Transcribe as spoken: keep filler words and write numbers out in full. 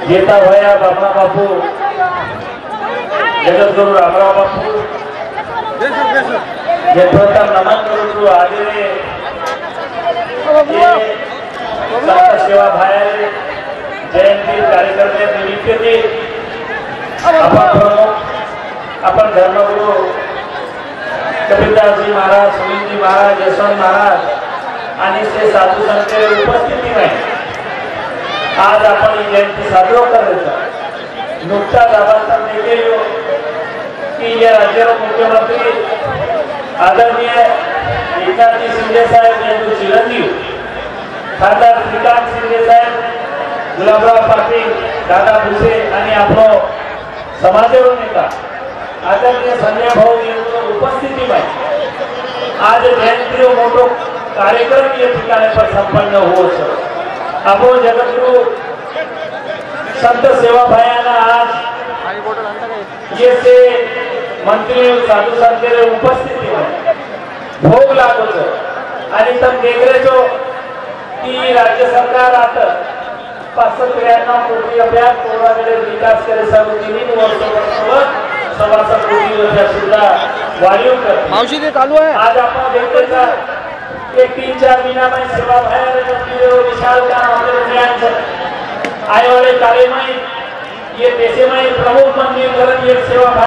गीता भैया बाबा बापू जगद्गुरु रामराव बापू यथोत्तम नमन करू आदरणीय संत सेवा भाई जयंती कार्यक्रम निमित्त अपन प्रमुख अपन धर्मगुरु कबीरदास जी महाराज सुनील जी महाराज यशवंत महाराज आणि से साधू संत उपस्थिती नाही। आज आपण ही जयंती साजरा करायचा नुकताच आवाज देते की या राज्याचे मुख्यमंत्री आदरणीय एकनाथ शिंदे साहेब यांचे चिरंजीव खासदार श्रीकांत शिंदे साहेब गुलाबराव पाटील दादा भुसे आणि आपलो समाजसेवक नेता आदरणीय संजय भाऊ यांची उपस्थिती आहे। आज जयंती मोठो कार्यक्रम या ठिकाणी पर संपन्न हो आपण जगद्गुरु संत सेवा भाईना आज ये से मंत्री साधु संत उपस्थिती है भोग लागतो आणि तब देखरेचो की राज्य सरकार आता पाचशे त्र्याण्णव कोटी रुपया कोरोनाकडे विकास करे सर्व तीन वर्षावर सव्वाशे कोटी रुपया सुद्धा वाढीव कर मावशी ते चालू आहे। आज आपण देखरेचा एक तीन चार महीना में सेवा भाई विशाल का आने वाले कार्य में ये देश में प्रमुख मंदिर सेवा